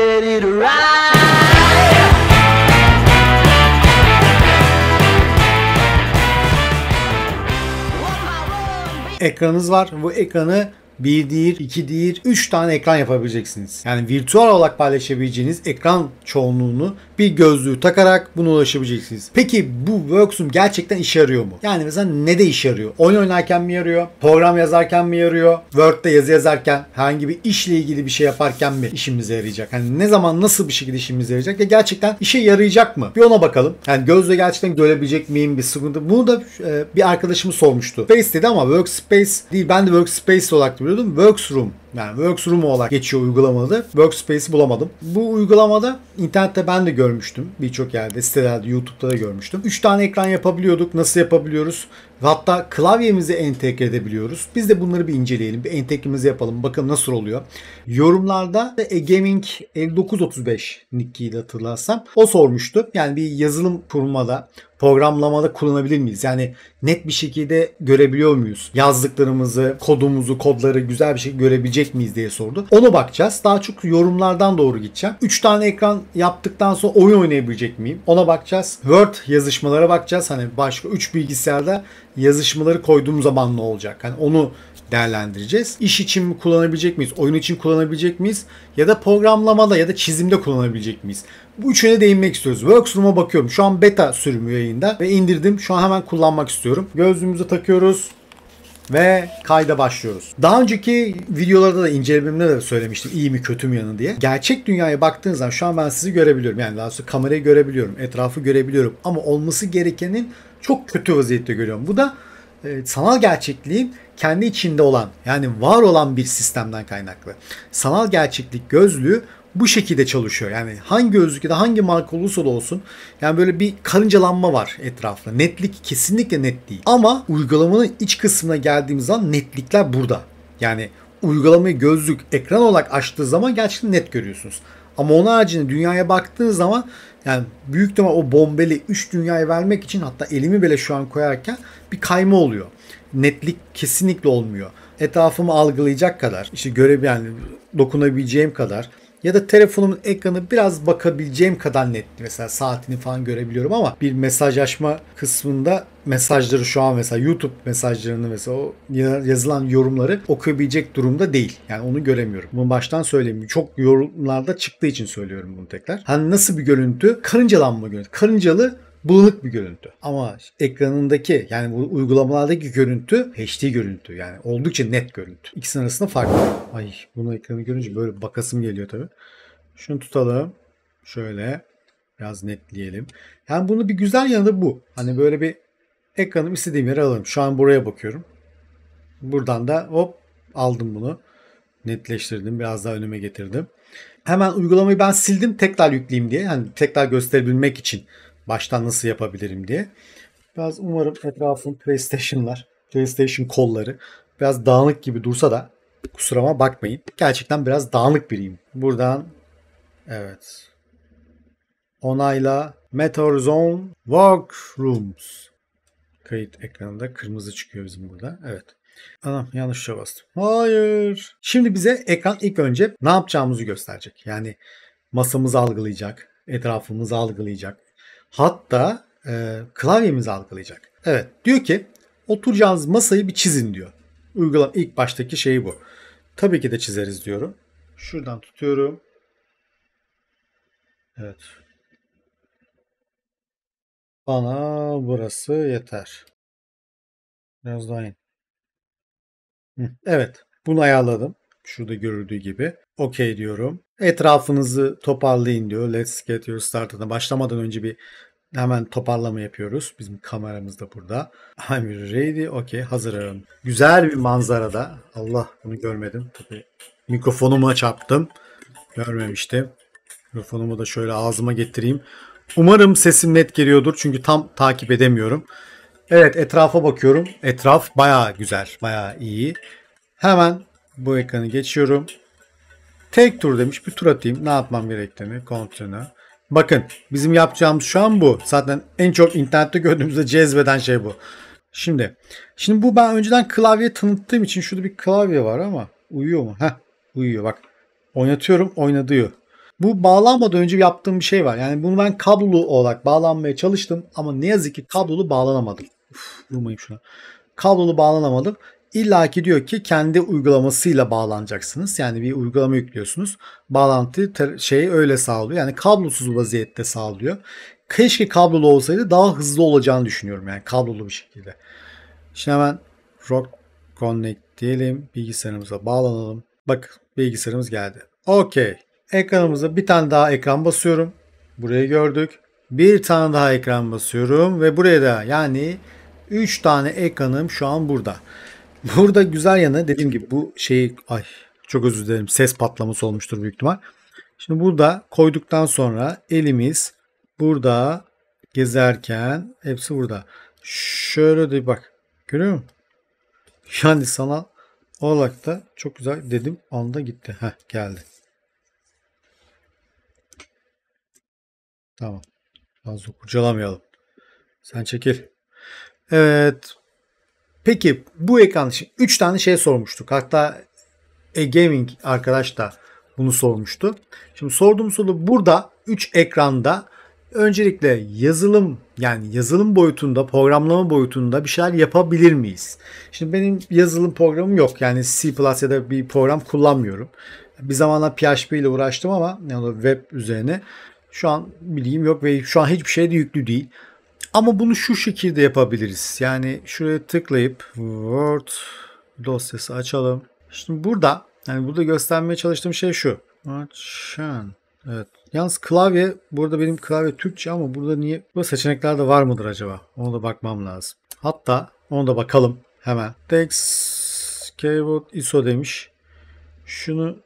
ready to ride. Ekranınız var. Bu ekranı 1 değil, 2 değil, 3 tane ekran yapabileceksiniz. Yani virtüel olarak paylaşabileceğiniz ekran çoğunluğunu bir gözlüğü takarak buna ulaşabileceksiniz. Peki bu Worksroom gerçekten işe yarıyor mu? Yani mesela ne de işe yarıyor? Oyun oynarken mi yarıyor? Program yazarken mi yarıyor? Word'de yazı yazarken, herhangi bir işle ilgili bir şey yaparken mi işimize yarayacak? Yani ne zaman, nasıl bir şekilde işimize yarayacak? Ya gerçekten işe yarayacak mı? Bir ona bakalım. Yani gözle gerçekten görebilecek miyim bir sıkıntı? Bunu da bir arkadaşımız sormuştu. Space dedi ama Workspace değil. Ben de Workspace olarak biliyordum. Worksroom. Yani Worksroom olarak geçiyor uygulamada. Workspace'i bulamadım. Bu uygulamada internette ben de görmüştüm. Birçok yerde, sitelerde, YouTube'da da görmüştüm. 3 tane ekran yapabiliyorduk. Nasıl yapabiliyoruz? Hatta klavyemizi entegre edebiliyoruz. Biz de bunları bir inceleyelim. Bir entegremizi yapalım. Bakın nasıl oluyor. Yorumlarda Gaming 5935 nickiyle hatırlarsam o sormuştu. Yani bir yazılım kurmada, programlamada kullanabilir miyiz? Yani net bir şekilde görebiliyor muyuz? Yazdıklarımızı, kodları güzel bir şekilde görebilecek miyiz diye sordu. Ona bakacağız. Daha çok yorumlardan doğru gideceğim. 3 tane ekran yaptıktan sonra oyun oynayabilecek miyim? Ona bakacağız. Word yazışmalara bakacağız. Hani başka 3 bilgisayarda yazışmaları koyduğum zaman ne olacak? Hani onu değerlendireceğiz. İş için mi kullanabilecek miyiz? Oyun için kullanabilecek miyiz? Ya da programlamada ya da çizimde kullanabilecek miyiz? Bu üçüne değinmek istiyoruz. Worksroom'a bakıyorum. Şu an beta sürümü yayında ve indirdim. Şu an hemen kullanmak istiyorum. Gözlüğümüzü takıyoruz ve kayda başlıyoruz. Daha önceki videolarda da incelememde de söylemiştim iyi mi kötü mü yanı diye. Gerçek dünyaya baktığınız zaman şu an ben sizi görebiliyorum. Yani daha sonra kamerayı görebiliyorum. Etrafı görebiliyorum. Ama olması gerekenin çok kötü vaziyette görüyorum. Bu da sanal gerçekliğin kendi içinde olan yani var olan bir sistemden kaynaklı. Sanal gerçeklik gözlüğü bu şekilde çalışıyor. Yani hangi gözlük ya da hangi marka olursa da olsun yani böyle bir karıncalanma var etrafta. Netlik kesinlikle net değil. Ama uygulamanın iç kısmına geldiğimiz zaman netlikler burada. Yani uygulamayı gözlük ekran olarak açtığı zaman gerçekten net görüyorsunuz. Ama onun haricinde dünyaya baktığınız zaman yani büyük ihtimal o bombeli 3 dünyayı vermek için hatta elimi bile şu an koyarken bir kayma oluyor. Netlik kesinlikle olmuyor. Etrafımı algılayacak kadar, işte yani dokunabileceğim kadar ya da telefonumun ekranı biraz bakabileceğim kadar net. Mesela saatini falan görebiliyorum ama bir mesajlaşma kısmında mesajları şu an mesela YouTube mesajlarını mesela o yazılan yorumları okuyabilecek durumda değil. Yani onu göremiyorum. Bunu baştan söyleyeyim. Çok yorumlarda çıktığı için söylüyorum bunu tekrar. Hani nasıl bir görüntü? Karıncalanma görüntü. Karıncalı bulanık bir görüntü. Ama ekranındaki yani bu uygulamalardaki görüntü HD görüntü. Yani oldukça net görüntü. İkisinin arasında fark var. Ay bunu ekranı görünce böyle bakasım geliyor tabii. Şunu tutalım. Şöyle biraz netleyelim. Yani bunu bir güzel yanı da bu. Hani böyle bir ekranımı istediğim yere alalım. Şu an buraya bakıyorum. Buradan da hop aldım bunu. Netleştirdim. Biraz daha önüme getirdim. Hemen uygulamayı ben sildim. Tekrar yükleyeyim diye. Hani tekrar gösterebilmek için baştan nasıl yapabilirim diye. Biraz umarım etrafım PlayStation kolları biraz dağınık gibi dursa da kusuruma bakmayın. Gerçekten biraz dağınık biriyim. Buradan evet. Onayla Meteor Zone Workrooms. Kayıt ekranında kırmızı çıkıyor bizim burada. Evet. Anam yanlış tuşa bastım. Hayır. Şimdi bize ekran ilk önce ne yapacağımızı gösterecek. Yani masamızı algılayacak. Etrafımızı algılayacak. Hatta klavyemizi algılayacak. Evet. Diyor ki oturacağınız masayı bir çizin diyor. Uygulama ilk baştaki şey bu. Tabii ki de çizeriz diyorum. Şuradan tutuyorum. Evet. Bana burası yeter. Biraz daha in. Evet. Bunu ayarladım. Şurada görüldüğü gibi. OK diyorum. Etrafınızı toparlayın diyor. Let's get your started. Başlamadan önce bir hemen toparlama yapıyoruz. Bizim kameramız da burada. I'm ready. OK. Hazırım. Güzel bir manzarada. Allah bunu görmedim. Tabii mikrofonuma çarptım. Görmemiştim. Mikrofonumu da şöyle ağzıma getireyim. Umarım sesim net geliyordur. Çünkü tam takip edemiyorum. Evet etrafa bakıyorum. Etraf bayağı güzel. Bayağı iyi. Hemen bu ekranı geçiyorum. Tek tur demiş. Bir tur atayım. Ne yapmam gerektiğini. Continue. Bakın bizim yapacağımız şu an bu. Zaten en çok internette gördüğümüzde cezbeden şey bu. Şimdi bu ben önceden klavye tanıttığım için şurada bir klavye var ama uyuyor mu? Heh uyuyor bak. Oynatıyorum oynatıyor. Bu bağlanmadan önce yaptığım bir şey var. Yani bunu ben kablolu olarak bağlanmaya çalıştım ama ne yazık ki kablolu bağlanamadım. Vurmayayım şuna. Kablolu bağlanamadım. İlla ki diyor ki kendi uygulamasıyla bağlanacaksınız. Yani bir uygulama yüklüyorsunuz. Bağlantı şeyi öyle sağlıyor. Yani kablosuz vaziyette sağlıyor. Keşke kablolu olsaydı daha hızlı olacağını düşünüyorum. Yani kablolu bir şekilde. Şimdi hemen Rock Connect diyelim. Bilgisayarımıza bağlanalım. Bak bilgisayarımız geldi. Okey. Ekranımıza bir tane daha ekran basıyorum. Burayı gördük. Bir tane daha ekran basıyorum ve buraya da yani 3 tane ekranım şu an burada. Burada güzel yanı dediğim gibi bu şeyi çok özür dilerim ses patlaması olmuştur büyük ihtimal. Şimdi burada koyduktan sonra elimiz burada gezerken hepsi burada. Şöyle de bak görüyor musun? Yani sana olarak da çok güzel dedim anda gitti. Heh geldi. Tamam. Fazla kurcalamayalım. Sen çekil. Evet. Peki bu ekran için 3 tane şey sormuştuk. Hatta Gaming arkadaş da bunu sormuştu. Şimdi sorduğum soru burada 3 ekranda öncelikle yazılım yani yazılım boyutunda, programlama boyutunda bir şeyler yapabilir miyiz? Şimdi benim yazılım programım yok. Yani C++ ya da bir program kullanmıyorum. Bir zamanlar PHP ile uğraştım ama yani web üzerine şu an bilgim yok ve şu an hiçbir şey de yüklü değil. Ama bunu şu şekilde yapabiliriz. Yani şuraya tıklayıp Word dosyası açalım. Şimdi burada yani burada göstermeye çalıştığım şey şu. Açın. Evet. Yalnız klavye burada benim klavye Türkçe ama burada niye bu seçenekler de var mıdır acaba? Ona da bakmam lazım. Hatta onu da bakalım hemen. Text Keyboard ISO demiş. Şunu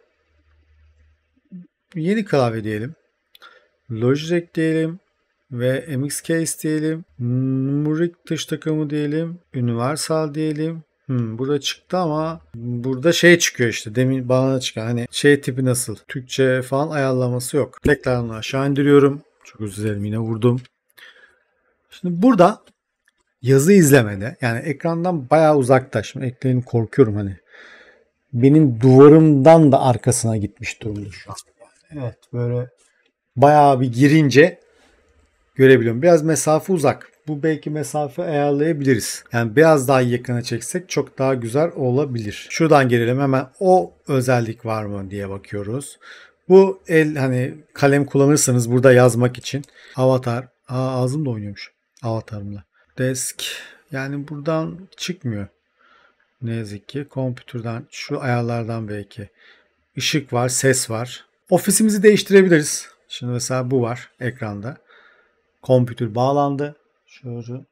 yeni klavye diyelim. Logitech diyelim. Ve MX diyelim. Numeric dış takımı diyelim. Universal diyelim. Burada çıktı ama burada şey çıkıyor işte. Demin bana da çıkan hani şey tipi nasıl? Türkçe falan ayarlaması yok. Tekrar onu aşağı indiriyorum. Çok özür dilerim yine vurdum. Şimdi burada yazı izlemede yani ekrandan bayağı uzakta. Şimdi ekranı korkuyorum hani. Benim duvarımdan da arkasına gitmiş durumda şu an. Evet böyle bayağı bir girince görebiliyorum. Biraz mesafe uzak. Bu belki mesafe ayarlayabiliriz. Yani biraz daha yakına çeksek çok daha güzel olabilir. Şuradan gelelim hemen o özellik var mı diye bakıyoruz. Bu hani kalem kullanırsanız burada yazmak için avatar. Ağzım da oynuyormuş avatarımla. Desk yani buradan çıkmıyor. Ne yazık ki kompütürden şu ayarlardan belki. Işık var, ses var. Ofisimizi değiştirebiliriz. Şimdi mesela bu var ekranda. Kompütür bağlandı. Şöyle.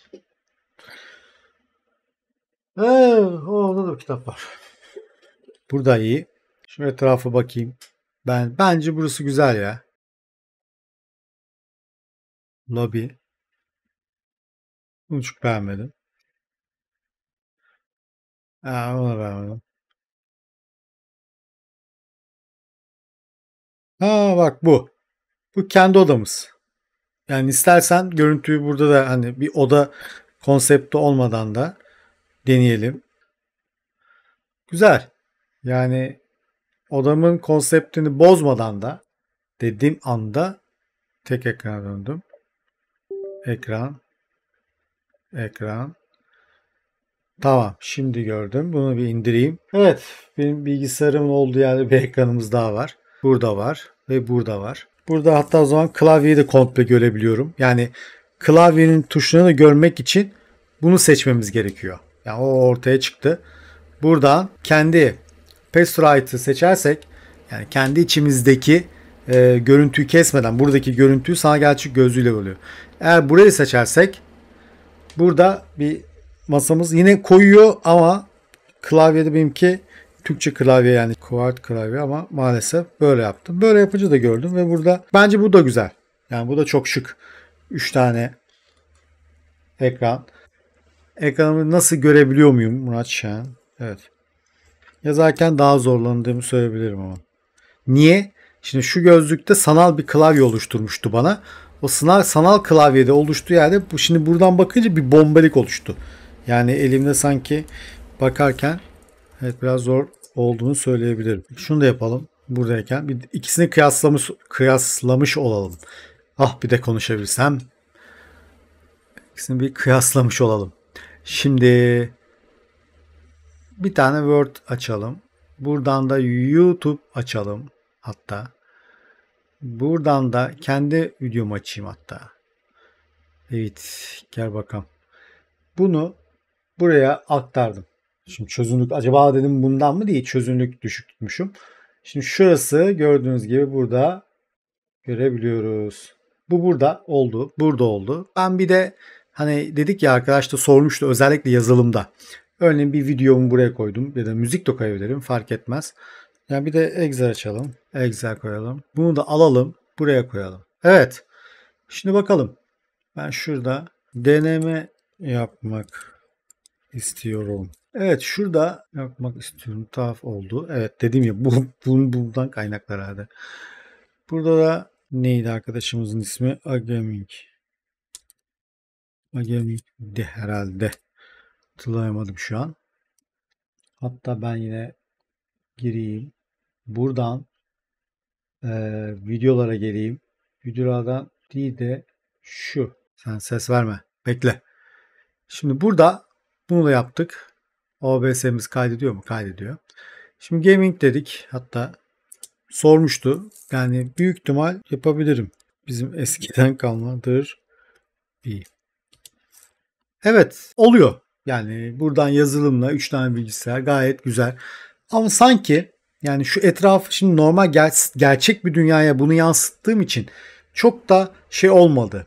Orada da kitap var. Burada iyi. Şu etrafa bakayım. Bence burası güzel ya. Lobby. Bunu çok beğenmedim. Onu beğenmedim. Bak bu. Bu kendi odamız. Yani istersen görüntüyü burada da hani bir oda konsepti olmadan da deneyelim. Güzel. Yani odamın konseptini bozmadan da dediğim anda tek ekrana döndüm. Ekran. Tamam. Şimdi gördüm. Bunu bir indireyim. Evet. Benim bilgisayarımın olduğu yerde bir ekranımız daha var. Burada var ve burada var. Burada hatta o zaman klavyeyi de komple görebiliyorum. Yani klavyenin tuşlarını görmek için bunu seçmemiz gerekiyor. Yani o ortaya çıktı. Buradan kendi Paste seçersek yani kendi içimizdeki görüntüyü kesmeden buradaki görüntüyü sana gerçek gözlüğüyle oluyor. Eğer burayı seçersek burada bir masamız yine koyuyor ama klavyede benimki Türkçe klavye yani Quad klavye ama maalesef böyle yaptım. Böyle yapınca da gördüm ve burada bence bu da güzel. Yani bu da çok şık. 3 tane ekran. Ekranımı nasıl görebiliyor muyum Murat Şen? Evet. Yazarken daha zorlandığımı söyleyebilirim ama. Niye? Şimdi şu gözlükte sanal bir klavye oluşturmuştu bana. O sanal klavyede oluştuğu yerde şimdi buradan bakınca bir bombelik oluştu. Yani elimde sanki bakarken evet biraz zor olduğunu söyleyebilirim. Şunu da yapalım. buradayken bir ikisini kıyaslamış olalım. Ah bir de konuşabilsem. İkisini bir kıyaslamış olalım. Şimdi bir tane Word açalım. Buradan da YouTube açalım hatta. Buradan da kendi videomu açayım hatta. Evet, gel bakalım. Bunu buraya aktardım. Şimdi çözünürlük acaba dedim bundan mı değil, çözünürlük düşük tutmuşum. Şimdi şurası gördüğünüz gibi burada görebiliyoruz. Bu burada oldu. Burada oldu. Ben bir de hani dedik ya, arkadaş da sormuştu özellikle yazılımda. Örneğin bir videomu buraya koydum ya da müzik de koyabilirim, fark etmez. Yani bir de Excel açalım. Excel koyalım. Bunu da alalım. Buraya koyalım. Evet. Şimdi bakalım. Ben şurada deneme yapmak istiyorum. Evet, şurada yapmak istiyorum. Tuhaf oldu. Evet, dedim ya bundan kaynaklı herhalde. Burada da neydi arkadaşımızın ismi? Agaming. Agaming'di herhalde. Hatırlayamadım şu an. Hatta ben yine gireyim. Buradan videolara geleyim. Videolardan değil de şu. Sen ses verme. Bekle. Şimdi burada bunu da yaptık. OBS'miz kaydediyor mu? Kaydediyor. Şimdi gaming dedik. Hatta sormuştu. Yani büyük ihtimal yapabilirim. Bizim eskiden kalmadır. İyi. Evet, oluyor. Yani buradan yazılımla 3 tane bilgisayar gayet güzel. Ama sanki yani şu etrafı şimdi normal gerçek bir dünyaya bunu yansıttığım için çok da şey olmadı.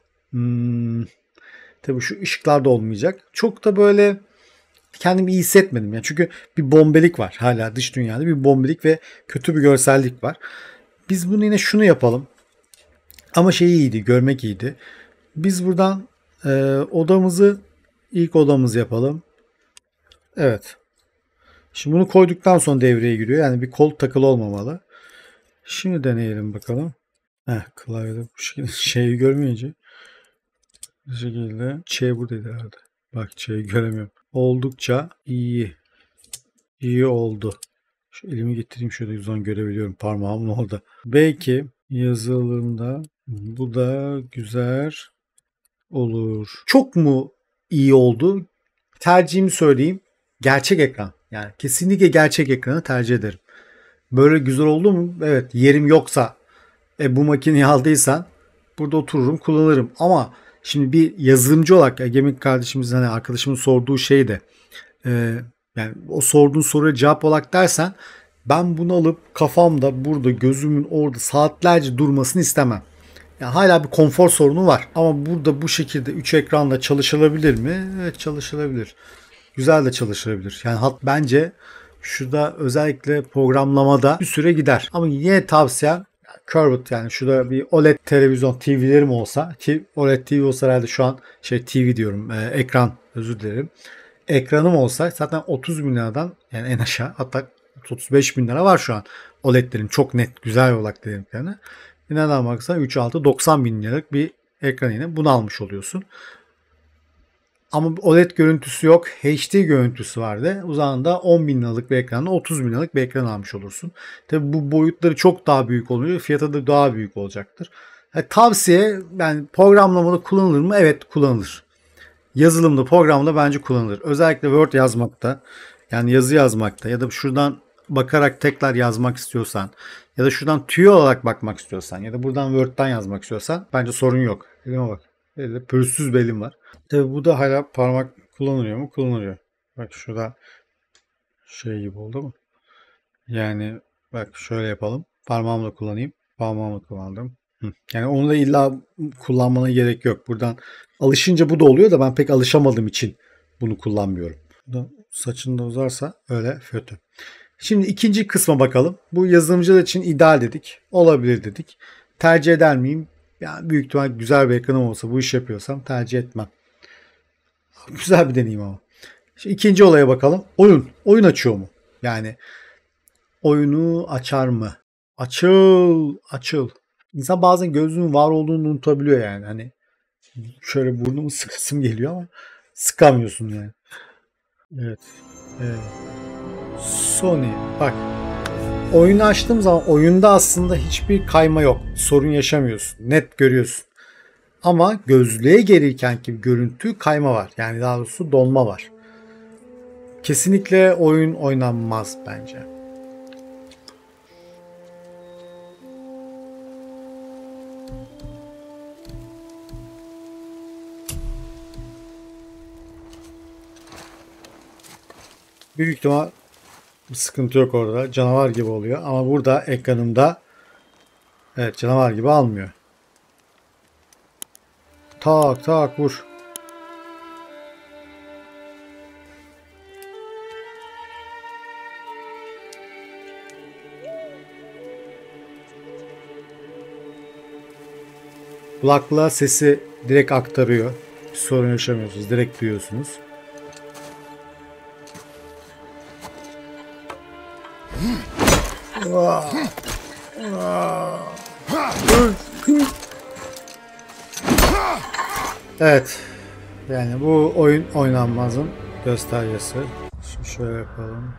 Tabii şu ışıklar da olmayacak. Çok da böyle kendimi iyi hissetmedim. Yani çünkü bir bombelik var. Hala dış dünyada bir bombelik ve kötü bir görsellik var. Biz bunu yine şunu yapalım. Ama şey iyiydi. Görmek iyiydi. Biz buradan odamızı ilk odamızı yapalım. Evet. Şimdi bunu koyduktan sonra devreye giriyor. Yani bir kol takılı olmamalı. Şimdi deneyelim bakalım. Klavyede bu şekilde şeyi görmeyince bu şekilde şey buradaydı herhalde. Bak şeyi göremiyorum. Oldukça iyi. İyi oldu. Şu elimi getireyim şöyle, yüzden görebiliyorum parmağımın orada. Belki yazılımda bu da güzel olur. Çok mu iyi oldu? Tercihimi söyleyeyim. Gerçek ekran. Yani kesinlikle gerçek ekranı tercih ederim. Böyle güzel oldu mu? Evet. Yerim yoksa bu makineyi aldıysan burada otururum, kullanırım. Ama şimdi bir yazılımcı olarak Egemen kardeşimizin, hani arkadaşımın sorduğu şey de yani o sorduğun soruya cevap olarak dersen, ben bunu alıp kafamda burada gözümün orada saatlerce durmasını istemem. Yani hala bir konfor sorunu var. Ama burada bu şekilde 3 ekranla çalışılabilir mi? Evet, çalışılabilir. Güzel de çalışılabilir. Yani bence şurada özellikle programlamada bir süre gider. Ama yine tavsiyem Curved, yani şurada bir OLED televizyon TV'lerim olsa, ki OLED TV olsa herhalde şu an TV diyorum, ekran, özür dilerim. Ekranım olsa zaten 30 bin liradan yani en aşağı, hatta 35 bin lira var şu an OLED'lerin çok net güzel olarak dediklerine. Nereden baksan 3.6 90 bin liralık bir ekran, yine bunu almış oluyorsun. Ama OLED görüntüsü yok. HD görüntüsü vardı. Uzağında 10 bin liralık bir ekranla 30 bin liralık bir ekran almış olursun. Tabi bu boyutları çok daha büyük oluyor. Fiyatı da daha büyük olacaktır. Tavsiye, yani programlamada kullanılır mı? Evet, kullanılır. Yazılımda, programda bence kullanılır. Özellikle Word yazmakta, yani yazı yazmakta ya da şuradan bakarak tekrar yazmak istiyorsan ya da şuradan tüyo olarak bakmak istiyorsan ya da buradan Word'dan yazmak istiyorsan bence sorun yok. Elime bak. Elde pürüzsüz belim var. Tabi bu da hala parmak kullanılıyor mu? Kullanılıyor. Bak şurada şey gibi oldu mu? Yani bak şöyle yapalım. Parmağımla kullanayım. Parmağımla kullandım. Yani onu da illa kullanmana gerek yok. Buradan alışınca bu da oluyor da ben pek alışamadığım için bunu kullanmıyorum. Saçın da uzarsa öyle kötü. Şimdi ikinci kısma bakalım. Bu yazılımcılar için ideal dedik. Olabilir dedik. Tercih eder miyim? Yani büyük ihtimal güzel bir ekranım olsa, bu iş yapıyorsam tercih etmem. Güzel bir deneyim ama. Şimdi ikinci olaya bakalım. Oyun. Oyun açıyor mu? Yani oyunu açar mı? Açıl. Açıl. İnsan bazen gözünün var olduğunu unutabiliyor yani. Hani şöyle burnumu sıkasım geliyor ama sıkamıyorsun yani. Evet. Sony. Bak. Oyunu açtığım zaman oyunda aslında hiçbir kayma yok. Sorun yaşamıyorsun. Net görüyorsun. Ama gözlüğe gelirken ki görüntü kayma var. Yani daha doğrusu donma var. Kesinlikle oyun oynanmaz bence. Büyük ihtimal bir sıkıntı yok orada. Canavar gibi oluyor. Ama burada ekranımda evet canavar gibi almıyor. Tak tak vur. Kulaklığa sesi direkt aktarıyor. Bir sorun yaşamıyorsunuz. Direkt duyuyorsunuz. Evet. Yani bu oyun oynanmazın göstergesi. Şimdi şöyle yapalım.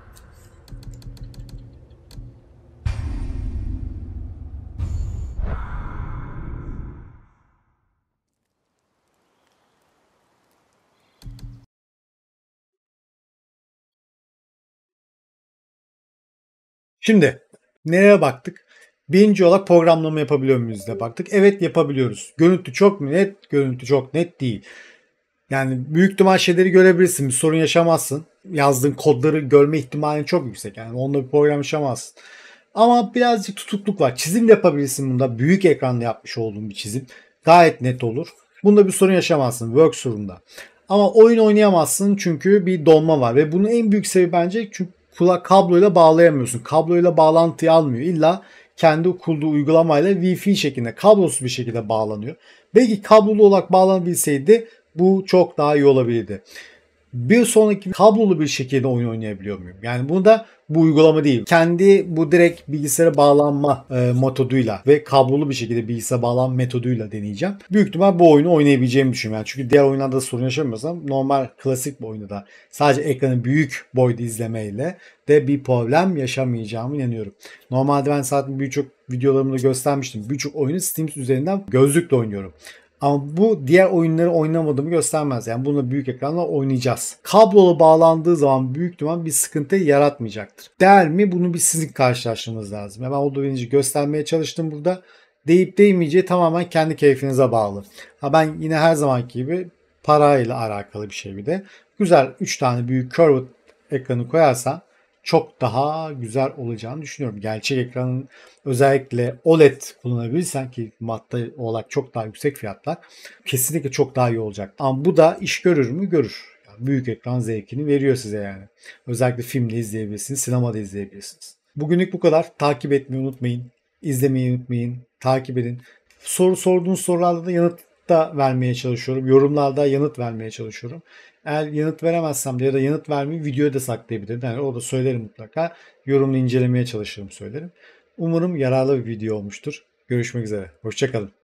Şimdi nereye baktık? Birinci olarak programlama yapabiliyor muyuz diye baktık. Evet yapabiliyoruz. Görüntü çok mu net? Görüntü çok net değil. Yani büyük ihtimal şeyleri görebilirsin. Bir sorun yaşamazsın. Yazdığın kodları görme ihtimalin çok yüksek. Yani onunla bir program yaşamazsın. Ama birazcık tutukluk var. Çizim de yapabilirsin bunda. Büyük ekranda yapmış olduğun bir çizim. Gayet net olur. Bunda bir sorun yaşamazsın. Worksur'unda. Ama oyun oynayamazsın çünkü bir donma var. Ve bunun en büyük sebebi bence çünkü kulak kabloyla bağlayamıyorsun. Kabloyla bağlantıyı almıyor. İlla kendi kurduğu uygulamayla Wi-Fi şeklinde kablosuz bir şekilde bağlanıyor. Belki kablolu olarak bağlanabilseydi bu çok daha iyi olabilirdi. Bir sonraki kablolu bir şekilde oyun oynayabiliyor muyum? Yani bunu da bu uygulama değil. Kendi bu direkt bilgisayara bağlanma metoduyla ve kablolu bir şekilde bilgisayara bağlanma metoduyla deneyeceğim. Büyük ihtimal bu oyunu oynayabileceğimi düşünüyorum. Yani çünkü diğer oyunlarda sorun yaşamıyorsam normal klasik bir oyunda da sadece ekranı büyük boyda izlemeyle de bir problem yaşamayacağımı inanıyorum. Normalde ben zaten birçok videolarımda göstermiştim. Birçok oyunu Steam üzerinden gözlükle oynuyorum. Ama bu diğer oyunları oynamadığımı göstermez. Yani bunu büyük ekranla oynayacağız. Kablolu bağlandığı zaman büyük ihtimal bir sıkıntı yaratmayacaktır. Değer mi? Bunu bir sizin karşılaştırmanız lazım. Ben o da göstermeye çalıştım burada. Deyip değmeyeceği tamamen kendi keyfinize bağlı. Ha ben yine her zamanki gibi parayla alakalı bir şey bir de. Güzel 3 tane büyük curved ekranı koyarsan çok daha güzel olacağını düşünüyorum. Gerçek ekranın özellikle OLED kullanabilirsen ki madde olarak çok daha yüksek fiyatlar kesinlikle çok daha iyi olacak. Ama bu da iş görür mü? Görür. Yani büyük ekran zevkini veriyor size yani. Özellikle filmde izleyebilirsiniz, sinemada izleyebilirsiniz. Bugünlük bu kadar. Takip etmeyi unutmayın. İzlemeyi unutmayın. Takip edin. Sorduğunuz sorularda da yanıt da vermeye çalışıyorum. Yorumlarda yanıt vermeye çalışıyorum. Eğer yanıt veremezsem de ya da yanıt vermeyi videoya da saklayabilirim. Yani o da söylerim mutlaka. Yorumunu incelemeye çalışırım söylerim. Umarım yararlı bir video olmuştur. Görüşmek üzere. Hoşça kalın.